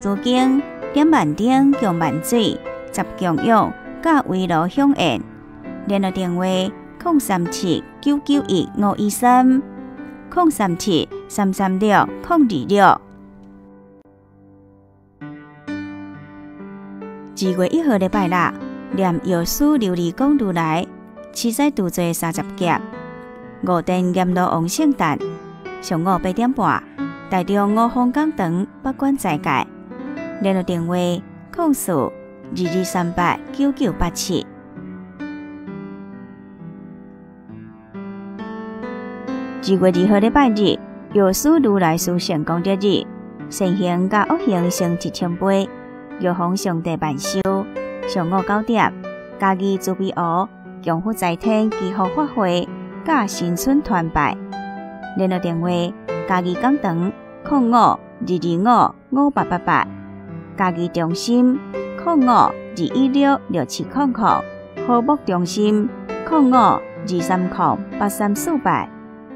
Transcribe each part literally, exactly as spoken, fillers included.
资经点万顶强万水，十强药甲围炉响应。联络电话：零三七九九一五一三，零三七三三六零二六。二月一号礼拜六，念药师琉璃光如来，七彩拄做三十劫，五殿阎罗王圣诞，上午八点半，台中五峰讲堂北关斋戒。联络电话：零四二二三八九九八七。二月二號禮拜日，藥師如來殊勝功德日，善行甲惡行成一千倍，藥方上帝萬壽。上午九點，嘉義慈悲湖強福在天祈福法會，甲新春團拜。聯絡電話：嘉義講堂零五二二五五八八八，嘉義中心零五二一六六七零零，和睦中心零五二三零八三四八。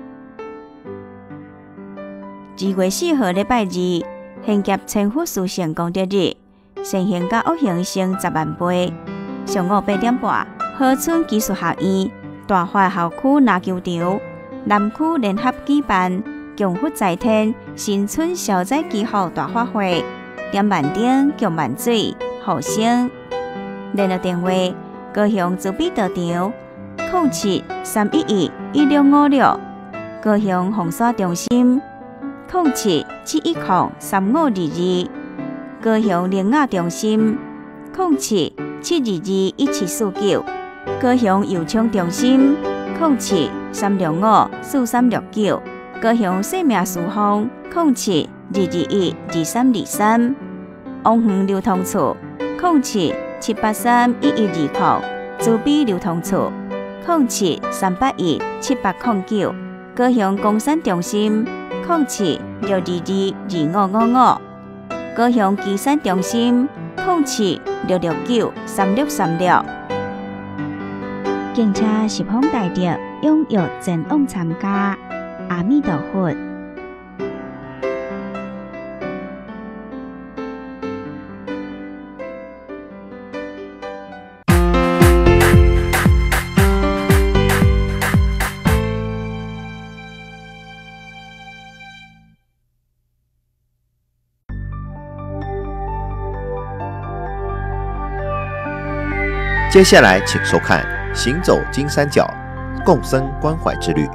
二月四號禮拜二，獻劫千佛殊勝功德日，善行甲惡行成十萬倍。上午八點半，河村技術學院大華校區籃球場、南區聯合舉辦強福在天新春消災祈福大法會，點萬頂強萬水，後生。聯絡電話：高雄慈悲道場零七三一一一六五六，高雄紅沙中心。零七七一零三五二二，高雄靈雅中心零七七二二一七四九，高雄油廠中心零七三六五四三六九，高雄生命書坊零七二二一二三二三，王園流通處零七七八三一一二零，慈悲流通處零七三八一七八零九，高雄工產中心零七六二二二五五五，高雄基產中心零七六六九三六三六。警車十方大德踴躍前往參加，阿彌陀佛。 接下来，请收看《行走金三角》共僧关怀之旅。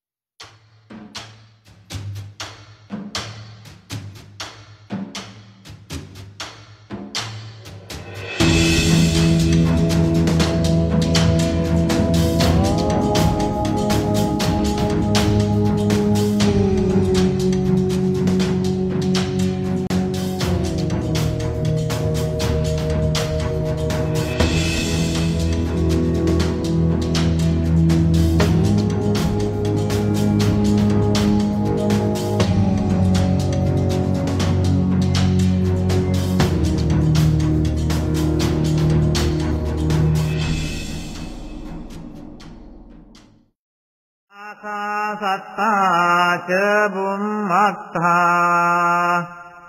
Satta ca bummattha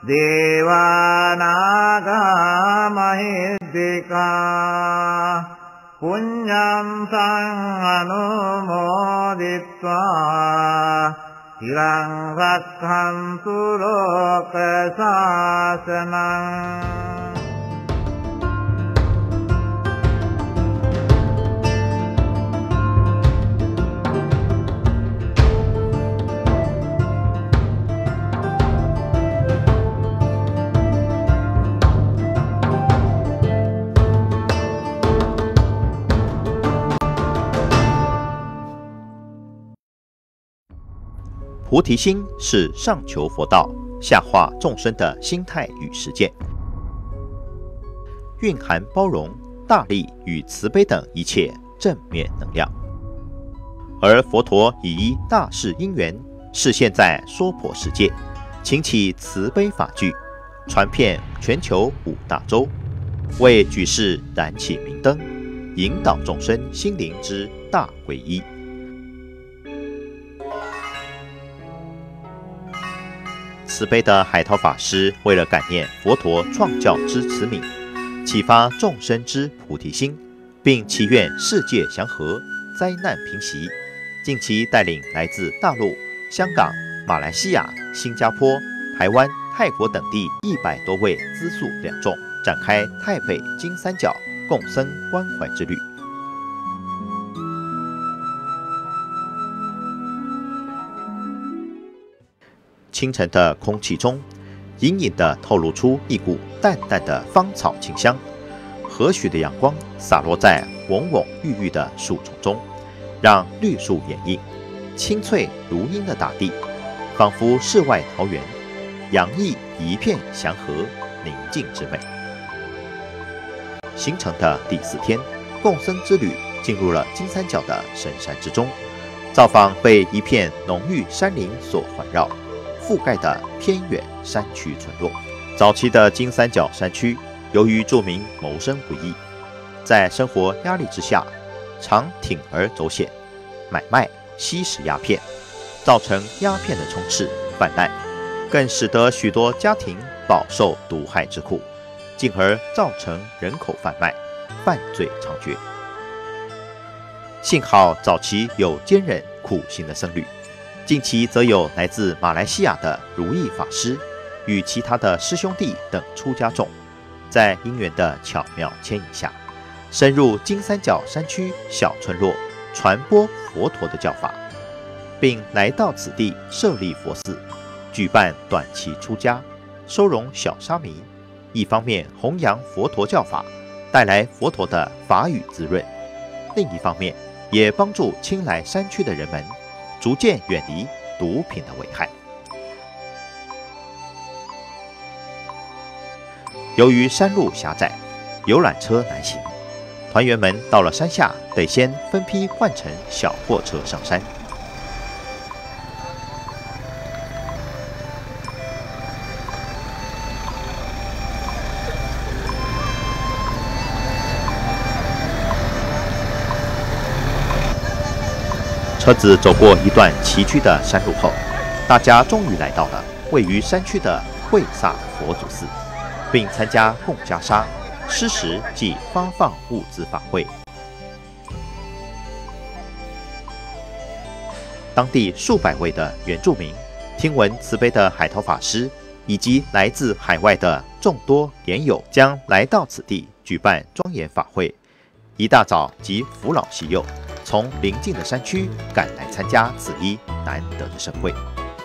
devanaga mahiddhika punyam sang anumoditva hirang rakkhantu loka sasanam。 菩提心是上求佛道、下化众生的心态与实践，蕴含包容、大力与慈悲等一切正面能量。而佛陀以一大事因缘，示现在娑婆世界，请起慈悲法炬，传遍全球五大洲，为举世燃起明灯，引导众生心灵之大皈依。 慈悲的海涛法师为了感念佛陀创教之慈悯，启发众生之菩提心，并祈愿世界祥和，灾难平息，近期带领来自大陆、香港、马来西亚、新加坡、台湾、泰国等地一百多位资宿两众，展开泰北金三角共僧关怀之旅。清晨的空气中，隐隐地透露出一股淡淡的芳草清香。和煦的阳光洒落在蓊蓊郁郁的树丛中，让绿树掩映，青翠如茵的大地，仿佛世外桃源，洋溢一片祥和宁静之美。行程的第四天，共僧之旅进入了金三角的深山之中，造访被一片浓郁山林所环绕、覆盖的偏远山区村落。早期的金三角山区，由于住民谋生不易，在生活压力之下，常铤而走险，买卖、吸食鸦片，造成鸦片的充斥泛滥，更使得许多家庭饱受毒害之苦，进而造成人口贩卖、犯罪猖獗。幸好早期有坚忍苦行的僧侣，近期则有来自马来西亚的如意法师与其他的师兄弟等出家众，在因缘的巧妙牵引下，深入金三角山区小村落，传播佛陀的教法，并来到此地设立佛寺，举办短期出家、收容小沙弥，一方面弘扬佛陀教法，带来佛陀的法语滋润；另一方面，也帮助亲来山区的人们逐渐远离毒品的危害。由于山路狭窄，游览车难行，团员们到了山下，得先分批换乘小货车上山。车子走过一段崎岖的山路后，大家终于来到了位于山区的慧萨佛祖寺，并参加供袈裟、施食及发放物资法会。当地数百位的原住民听闻慈悲的海涛法师以及来自海外的众多莲友将来到此地举办庄严法会，一大早即扶老携幼，从邻近的山区赶来参加此一难得的盛会。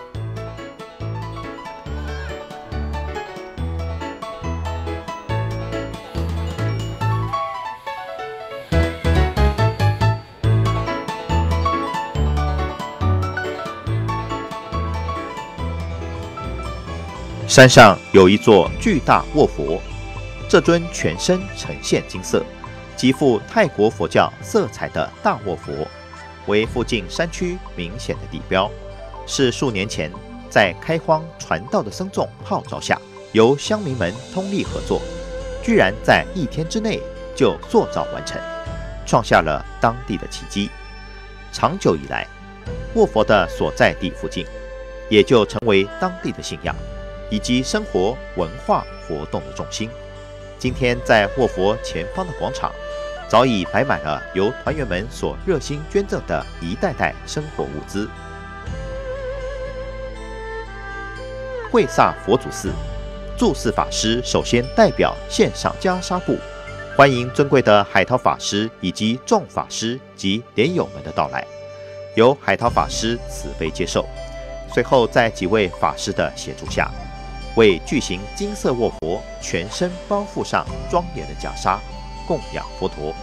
山上有一座巨大卧佛，这尊全身呈现金色，极富泰国佛教色彩的大卧佛，为附近山区明显的地标，是数年前在开荒传道的僧众号召下，由乡民们通力合作，居然在一天之内就塑造完成，创下了当地的奇迹。长久以来，卧佛的所在地附近，也就成为当地的信仰以及生活文化活动的重心。今天在卧佛前方的广场，早已摆满了由团员们所热心捐赠的一袋袋生活物资。慧萨佛祖寺住寺法师首先代表献上袈裟布，欢迎尊贵的海涛法师以及众法师及莲友们的到来，由海涛法师慈悲接受。随后在几位法师的协助下，为巨型金色卧佛全身包覆上庄严的袈裟，供养佛陀。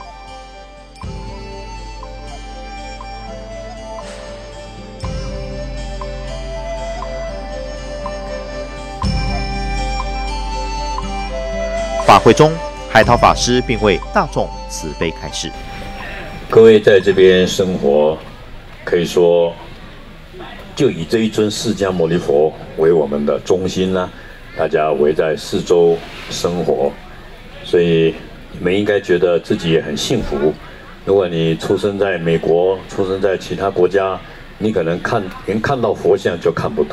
法会中，海涛法师并为大众慈悲开示： 各位在这边生活，可以说就以这一尊释迦牟尼佛为我们的中心啦、啊，大家围在四周生活，所以你们应该觉得自己也很幸福。如果你出生在美国，出生在其他国家，你可能看连看到佛像就看不到，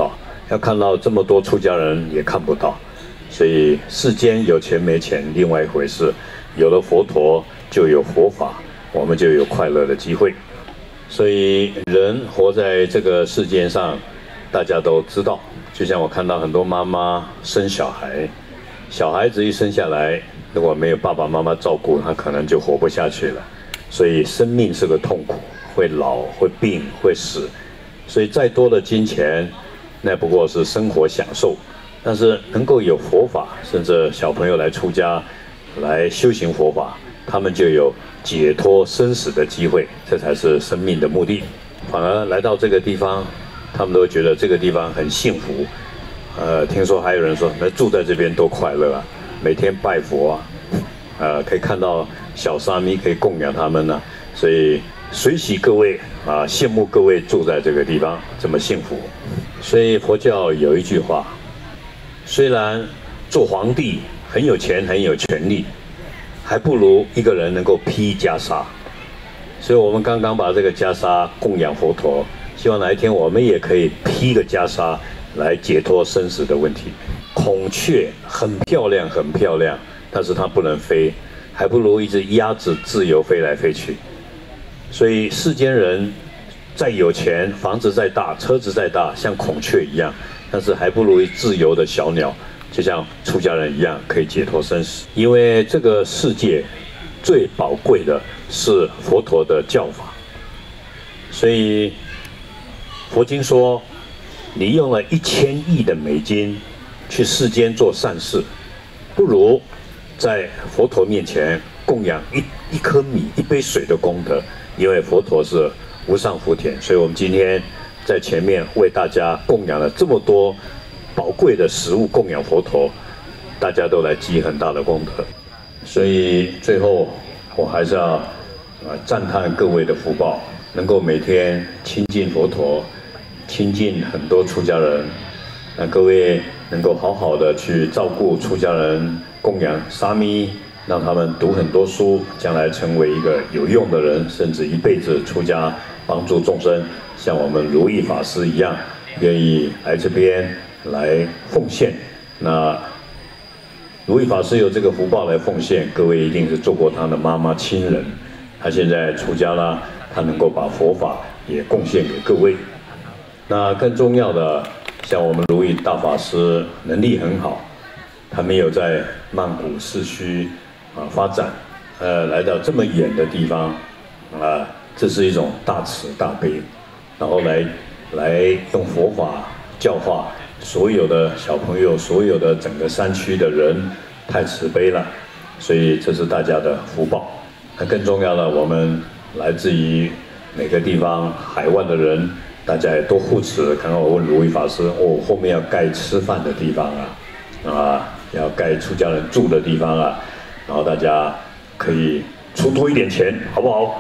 要看到这么多出家人也看不到。所以世间有钱没钱另外一回事，有了佛陀就有佛法，我们就有快乐的机会。所以人活在这个世界上，大家都知道，就像我看到很多妈妈生小孩，小孩子一生下来，如果没有爸爸妈妈照顾，他可能就活不下去了。所以生命是个痛苦，会老会病会死，所以再多的金钱那不过是生活享受，但是能够有佛法，甚至小朋友来出家来修行佛法，他们就有解脱生死的机会，这才是生命的目的。反而来到这个地方，他们都觉得这个地方很幸福。呃，听说还有人说，那住在这边多快乐啊，每天拜佛啊，呃，可以看到小沙弥可以供养他们呢、啊，所以随喜各位啊，羡慕各位住在这个地方这么幸福。所以佛教有一句话，虽然做皇帝很有钱很有权力，还不如一个人能够披袈裟。所以我们刚刚把这个袈裟供养佛陀，希望哪一天我们也可以披个袈裟来解脱生死的问题。孔雀很漂亮很漂亮，但是它不能飞，还不如一只鸭子自由飞来飞去。所以世间人再有钱，房子再大，车子再大，像孔雀一样，但是还不如自由的小鸟，就像出家人一样，可以解脱生死。因为这个世界最宝贵的是佛陀的教法，所以佛经说，你用了一千亿的美金去世间做善事，不如在佛陀面前供养一一颗米、一杯水的功德。因为佛陀是无上福田，所以我们今天在前面为大家供养了这么多宝贵的食物供养佛陀，大家都来积很大的功德。所以最后我还是要啊赞叹各位的福报，能够每天亲近佛陀，亲近很多出家人。那各位能够好好的去照顾出家人，供养沙弥，让他们读很多书，将来成为一个有用的人，甚至一辈子出家帮助众生，像我们如意法师一样，愿意来这边来奉献。那如意法师有这个福报来奉献，各位一定是做过他的妈妈亲人，他现在出家了，他能够把佛法也贡献给各位。那更重要的，像我们如意大法师能力很好，他没有在曼谷市区啊发展，呃，来到这么远的地方，啊，这是一种大慈大悲，然后来来用佛法教化所有的小朋友，所有的整个山区的人，太慈悲了，所以这是大家的福报。那更重要的，我们来自于每个地方海外的人，大家也多护持。刚刚我问如意法师，哦，后面要盖吃饭的地方啊，啊，要盖出家人住的地方啊，然后大家可以出多一点钱，好不好？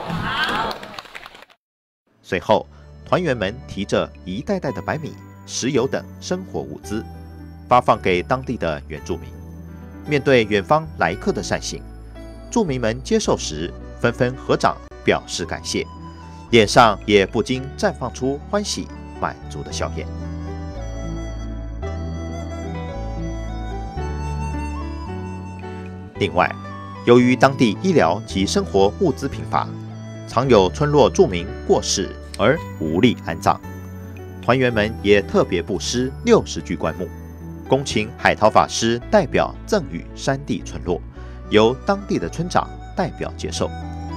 随后，团员们提着一袋袋的白米、石油等生活物资，发放给当地的原住民。面对远方来客的善行，住民们接受时纷纷合掌表示感谢，脸上也不禁绽放出欢喜满足的笑颜。另外，由于当地医疗及生活物资贫乏，常有村落住民过世而无力安葬，团员们也特别布施六十具棺木，恭请海涛法师代表赠予山地村落，由当地的村长代表接受。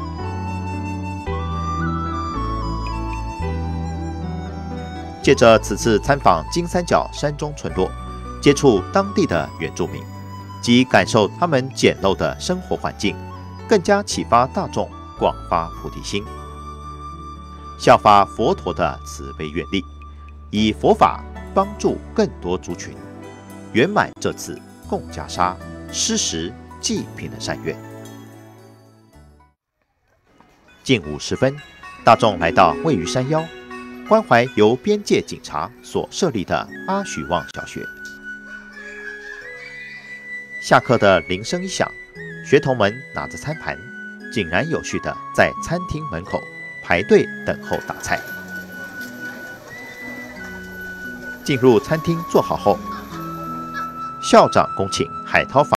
借着此次参访金三角山中村落，接触当地的原住民，及感受他们简陋的生活环境，更加启发大众广发菩提心，效法佛陀的慈悲愿力，以佛法帮助更多族群，圆满这次供袈裟、施食、济贫的善愿。近午时分，大众来到位于山腰、关怀由边界警察所设立的阿许旺小学。下课的铃声一响，学童们拿着餐盘，井然有序地在餐厅门口排队等候打菜。 进入餐厅坐好后，校长恭请海涛法